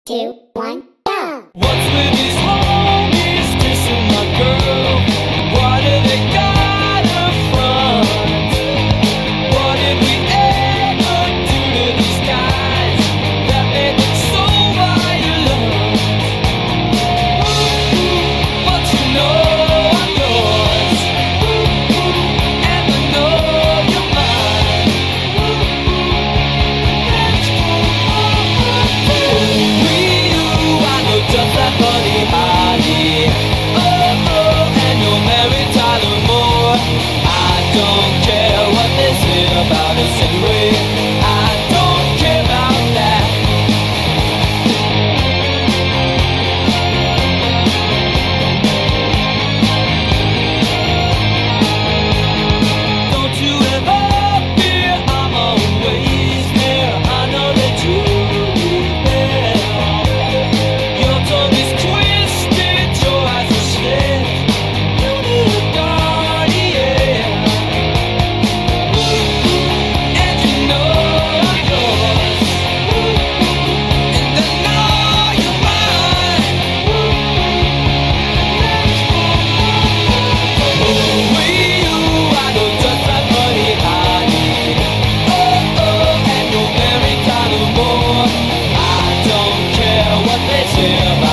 2, 1, go! What's with these homies kissing my girl? Why do they gotta front? What did we ever do to these guys that made them so violent? But you know I'm yours, and I know you're mine. Just like Buddy Holly. Oh, oh, and you're married Tyler Moore. I don't care what they say about us anyway. I don't care about that. Don't you ever fear, I'm always there. I know that you'll be there. Your tongue is twisted, your eyes are slit. You need a guardian, and you know I'm yours, and I know you're mine. With you, I know just like Buddy Holly. Oh, oh, and you're married Tyler Moore. I don't care what they say about